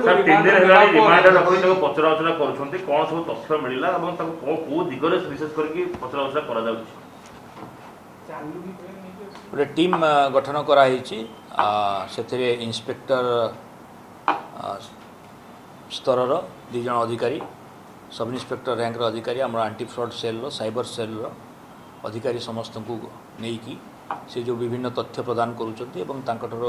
Sir 3 दिन हेलानी remand रखि तो पचरा उचरा करूछंती कोन सब तथ्य मिलिला एवं ताको को दिगरे विशेष करके पचरा उचरा करा जाउछि गोटे टीम गठन कराई से इंस्पेक्टर स्तर दु जन अधिकारी सब इंस्पेक्टर रैंक अधिकारी आम anti fraud cell cyber cell अधिकारी समस्त को नहीं से जो विभिन्न तथ्य प्रदान करूँ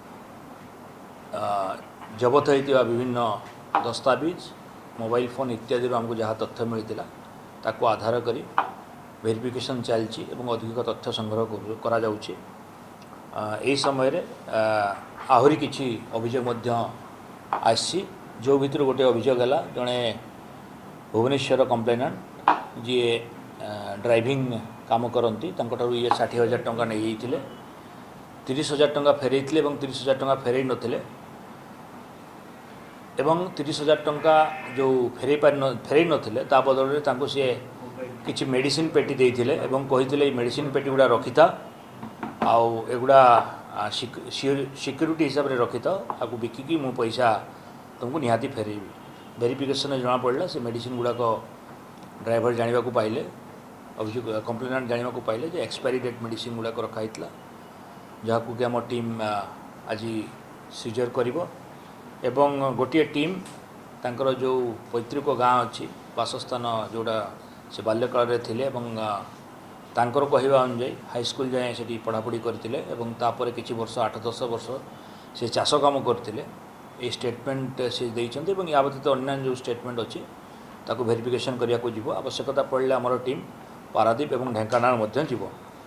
जबत होता विभिन्न दस्तावेज मोबाइल फोन इत्यादि आमको जहाँ तथ्य मिलता ताको आधार करी वेरिफिकेशन चलती अधिक तथ्य संग्रह करा जाउछि। एही समय रे आहुरी किछि अभियोग आसी जो भितर गोटे अभियोग है जड़े भुवनेश्वर कंप्लेनेंट जी ड्राइविंग काम करती ये 60,000 टंका नहीं जाते 30,000 टंका फेरई 30,000 टंका फेरई नथिले एवं 30,000 टंका जो फेरई नथिले ता बदल में सी किछि मेडिसिन पेटी देइथिले एवं कहिथिले मेडिसिन पेटी गुडा रखिथा आउ एगुडा सिक्यूरीटी हिसाब रे रखिथा आकु बिकिकी मो पैसा तुमको निहाती फेरेबी वेरिफिकेशन जना पड़ला से मेडिसिन गुडा को ड्राइवर जानिबा को पाइले अभियोग कंप्लेनेंट जानिबा को पाइले जे एक्सपायरी डेट मेडिसिन गुडा को रखाइतला जहाकू कि आम टीम आज सीजर करिवो एवं गोटे टीम तांकर जो पैतृक गाँ अच्छी बासस्थान जोड़ा से बाल्यकाल थे तांकर कहवा अनुजाई हाईस्कल जाए से पढ़ापढ़ी करते किसी वर्ष 8-10 वर्ष से चाष काम करते ये स्टेटमेंट से देइछन्ते या व्यतीत अन्य जो स्टेटमेंट अच्छी ताको वेरिफिकेशन करिया को जीवो आवश्यकता पड़े आमर टीम पारादीप एवं ढेंकानाल मध्य जीवो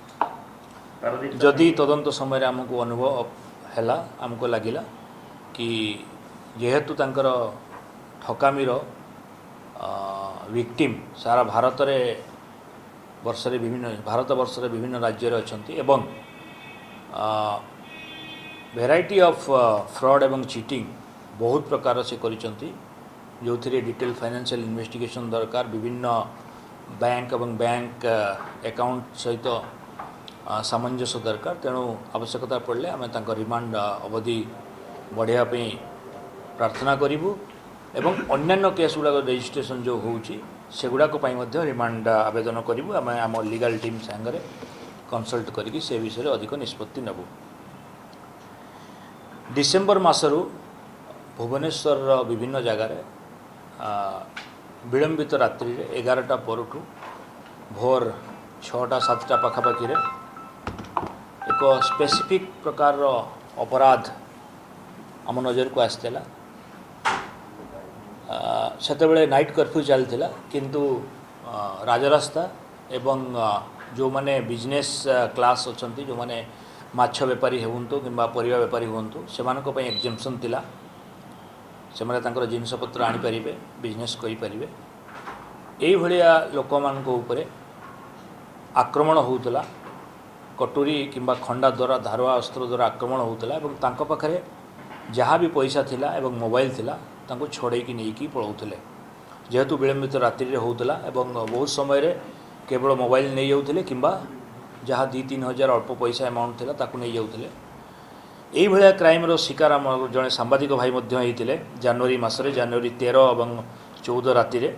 जदि तदंत समय आमको अनुभव हैला आमको लगिला कि जेहेतु तांकर ठकामीर विक्टिम सारा भारत रे भारत वर्ष रे विभिन्न राज्य रे अछंती एवं वेराइटी ऑफ फ्रॉड एवं चीटिंग बहुत प्रकार से करिसंती जो थी डिटेल फाइनेंशियल इन्वेस्टिगेशन दरकार विभिन्न बैंक एवं बैंक अकाउंट सहित सामंजस्य दरकार तेणु आवश्यकता पड़े आम रिमांड अवधि बढ़ाया प्रार्थना करूँ एवं अन्यान्य केस गुड़ा रजिस्ट्रेशन जो होउची सेगुड़ाक रिमांड आवेदन करूँ आम आम लीगल टीम सांगरे कंसल्ट करी से विषय अधिक निष्पत्ति नेबू। डिसेम्बर मासरू भुवनेश्वर विभिन्न जगार विलंबित रात्रि 11टा परठू भोर 6टा-7टा पाखापाखि एक स्पेसिफिक प्रकार अपराध आम नजर को आसला सेतेबेले नाइट कर्फ्यू चलता किंतु राजरास्ता एवं जो माने बिजनेस क्लास अच्छा जो माने माछ बेपारी होंतु किंबा परिवा बेपारी होंतु सेमानक पई एग्जेम्पशन थिला सेमाने तांकर जिनसपत्र आनी परिबे बिजनेस करि परिबे एई भलिया लोक मानक ऊपरे आक्रमण होउतला कटोरी किंबा खंडा द्वारा धारवा अस्त्र द्वारा आक्रमण होउतला एवं तांको पाखरे जहाँ भी पैसा थिला एवं मोबाइल थिला तांको छोड़ेकी नहीं पलाउले जेहेतु विलंबित रात्रि होउतला एवं बहुत समय रे केवल मोबाइल नहीं जाउतले किंबा जहाँ 2-3 हजार अल्प पैसा अमाउंट थिला ताकू नहीं जाउतले एई भलिया क्राइम रो शिकार आम जड़े सांबादिक भाई मध्य होइतिले जनवरी मासरे जनवरी 13 एवं 14 राति रे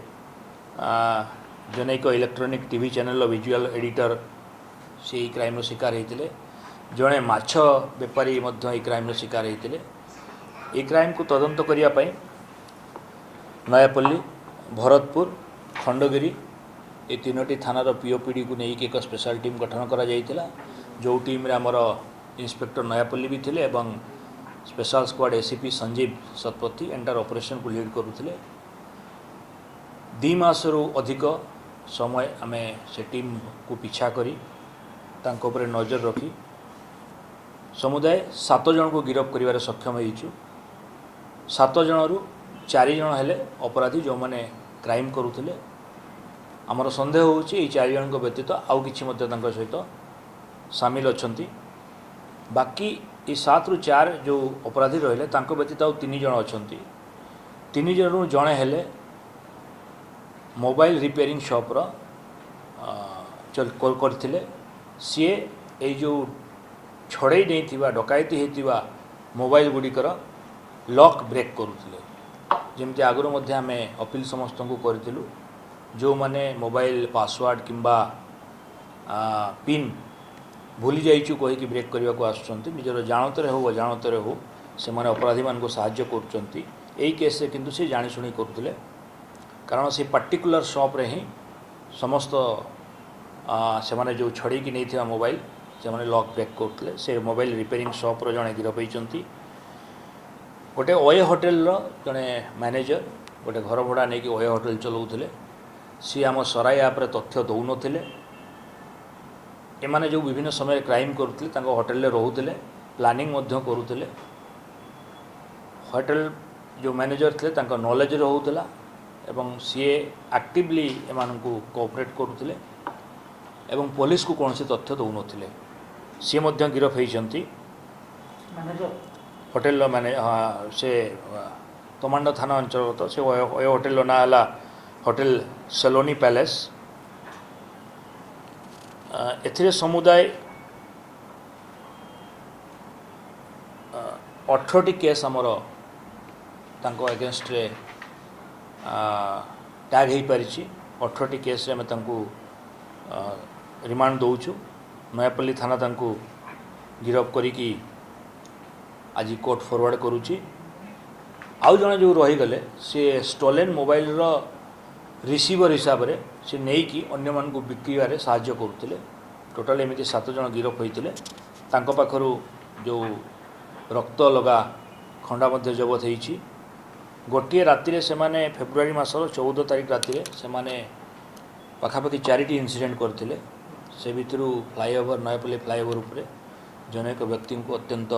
जनैक electronic TV channel visual editor से क्राइम रो शिकार होइतिले जड़े माछ बेपारी मध्य क्राइम रो शिकार होइतिले ए क्राइम को तदंत करिया पई नयापल्ली भरतपुर खंडगिरी ये 3टी थानार पीओपीडी को लेकिन एक स्पेशल टीम गठन करा जाइतिला जो टीम रे हमर इंस्पेक्टर नयापल्ली भी थिले एवं special squad ACP Sanjeev Satapathy entire operation को लीड करुथिले 2 मासरू अधिक समय आमे से टीम को पीछा करी तांको ऊपर नजर रखी समुदाय 7 जन को गिरफ्त करिवारे सक्षम होइछु 7 जनरू 4 जन हेले अपराधी जो माने क्राइम करुथिले आमर संदेह होउछि ए 4 जन को व्यतीत आउ किछि मध्ये तांको सहित शामिल अछंती बाकी ये 7 ରୁ 4 जो अपराधी रहिले तांको व्यतीत आउ 3 जन अछंती 3 जनरू जणे हेले मोबाइल रिपेयरिंग शॉप रो चल कॉल करथिले सी ए जो छड़े नहीं डकैती होता मोबाइल गुड़िकर लॉक ब्रेक करुले जमती आगुरी मध्य आम अपील समस्त को करूँ जो माने मोबाइल पासवर्ड किंबा पिन भूली जाइचु कहीकि ब्रेक करने को आसुँच निजर जानतर हो अजाणतर हो से माने अपराधी मान को साहाय्य करुँच यही केस किंतु से जाशुणी करुले कारण से पार्टिकुलर शॉप रे ही समस्त से माने जो छड़ी की नहीं मोबाइल से माने लॉक ब्रेक करते से मोबाइल रिपेयरिंग शॉप रो जड़े गिरफ होती गोटे ओए होटेल जड़े मैनेजर गोटे घर भड़ा नहीं कि ओए होटेल चलाऊे सी आम सराई आप्रे तथ्य दौन एमाने जो विभिन्न समय क्राइम करुले होटेल रोते प्लानिंग करुले होटेल जो मैनेजर थे नॉलेज रोला एवं सी एक्टिवली एम कोऑपरेट करुले एवं पुलिस को कौन से तथ्य दौन सी गिरफ होती होटेल माने से तमांडा थाना अंचल से होटेल ना है होटेल सेलोनी पैलेस एथिरे समुदाय 18टी केस आमर तांको अगेंस्ट रे टैग हो पारी 18टी केस रे आम रिमांड दौचु नयापल्ली थाना तांको गिरफ करी आज कोर्ट फॉरवर्ड करुच्ची आउ जड़े जो रहीगले सी स्टोलेन मोबाइल रो रिसीवर हिसाब से सी नहीं कि अन्य मान को बिक्री साहाय्य करुले टोटाल एमती 7 जन गिरफ होते पाखु जो रक्त लगा खंडा मध्य जबत होती गोटे राति से माने फेब्रुआरी मासर 14 तारीख राति से माने पाखापाखि 4टी इनसीडेंट करते से भितर फ्लाईओवर नयापल्ली फ्लाईओवर उपरे जन एक व्यक्ति को अत्यंत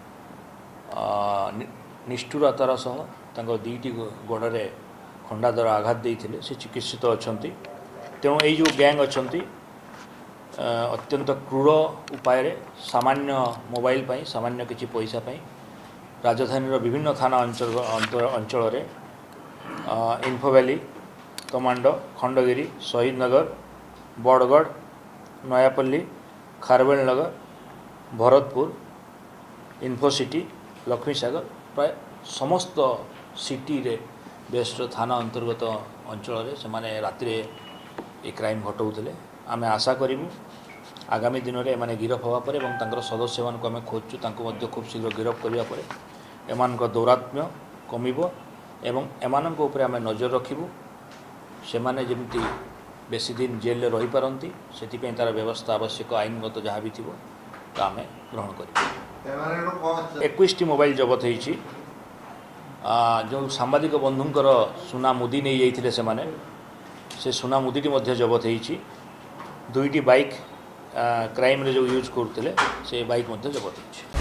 निष्ठुरतार सह दुईटी गोड़े खंडा द्वारा आघात देते से चिकित्सित अच्छा तेणु यही जो गैंग अच्छा अत्यंत क्रूर उपाय सामान्य मोबाइल पाई सामान्य किसी पैसा पाई राजधानी विभिन्न थाना अंचल info valley Tamando Khandagiri Shahid Nagar Badagada Nayapalli Kharavela Nagar Bharatpur Infocity Laxmisagar प्राय समस्त सिटी रे बेस्ट थाना अंतर्गत अंचल से माने राति ये क्राइम घटाऊे आम आशा करूँ आगामी दिन में एम गिरफ होगापर और सदस्य मान आम खोजु खूब शीघ्र गिरफ करापर एम दौरात्म्य कमिब एवं एमान आम नजर रखिबू से माने जमती बेसी दिन जेल रही पारती से तार व्यवस्था आवश्यक आईनगत जहाँ भी थी तो आम ग्रहण कर 21टी मोबाइल जबत होती जो सांबादिक बंधुंकर सुना मुदी नहीं जाइए से सुना मुदीटी जबत होती 2टी बाइक क्राइम रे जो यूज करते से बाइक जबत होती।